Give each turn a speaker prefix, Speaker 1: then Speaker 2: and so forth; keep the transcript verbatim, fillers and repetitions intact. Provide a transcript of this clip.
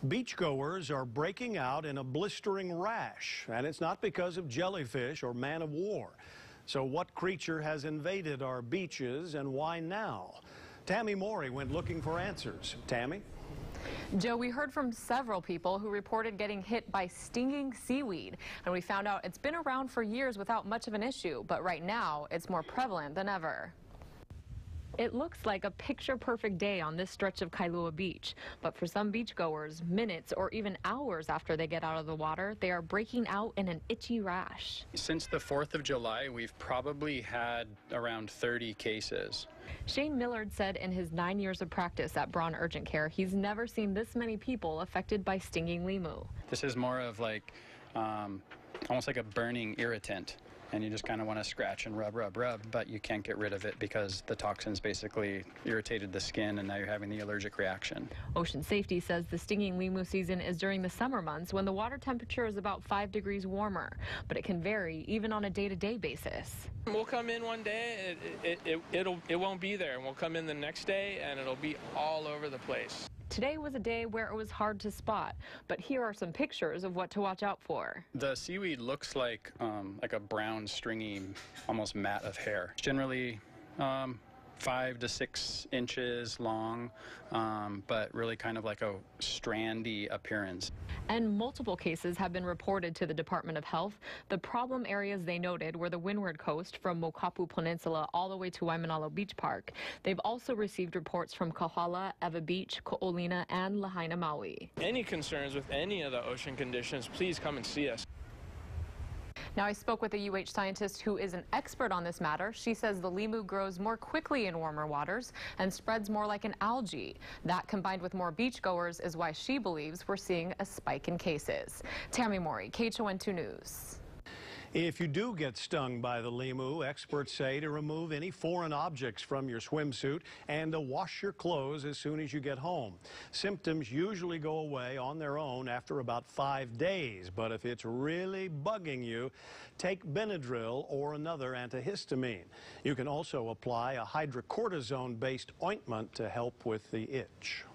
Speaker 1: Beachgoers are breaking out in a blistering rash, and it's not because of jellyfish or man of war. So what creature has invaded our beaches and why now? Tammy Morey went looking for answers. Tammy?
Speaker 2: Joe, we heard from several people who reported getting hit by stinging seaweed, and we found out it's been around for years without much of an issue, but right now it's more prevalent than ever. It looks like a picture-perfect day on this stretch of Kailua Beach, but for some beachgoers, minutes or even hours after they get out of the water, they are breaking out in an itchy rash.
Speaker 3: Since the fourth of July, we've probably had around thirty cases.
Speaker 2: Shane Millard said in his nine years of practice at Braun Urgent Care, he's never seen this many people affected by stinging limu.
Speaker 3: This is more of like, um, almost like a burning irritant. And you just kind of want to scratch and rub, rub, rub, but you can't get rid of it because the toxins basically irritated the skin and now you're having the allergic reaction.
Speaker 2: Ocean Safety says the stinging limu season is during the summer months when the water temperature is about five degrees warmer, but it can vary even on a day-to-day basis.
Speaker 4: We'll come in one day, it, it, it, it'll, it won't be there, and we'll come in the next day and it'll be all over the place.
Speaker 2: Today was a day where it was hard to spot, but here are some pictures of what to watch out for.
Speaker 3: The seaweed looks like um, like a brown, stringy, almost mat of hair. Generally um, five to six inches long, um, but really kind of like a strandy appearance.
Speaker 2: And multiple cases have been reported to the Department of Health. The problem areas they noted were the windward coast from Mokapu Peninsula all the way to Waimanalo Beach Park. They've also received reports from Kohala, Eva Beach, Ko'olina, and Lahaina, Maui.
Speaker 4: Any concerns with any of the ocean conditions, please come and see us.
Speaker 2: Now, I spoke with a U H scientist who is an expert on this matter. She says the limu grows more quickly in warmer waters and spreads more like an algae. That, combined with more beachgoers, is why she believes we're seeing a spike in cases. Tammy Morey, K H O N two News.
Speaker 1: If you do get stung by the limu, experts say to remove any foreign objects from your swimsuit and to wash your clothes as soon as you get home. Symptoms usually go away on their own after about five days, but if it's really bugging you, take Benadryl or another antihistamine. You can also apply a hydrocortisone-based ointment to help with the itch.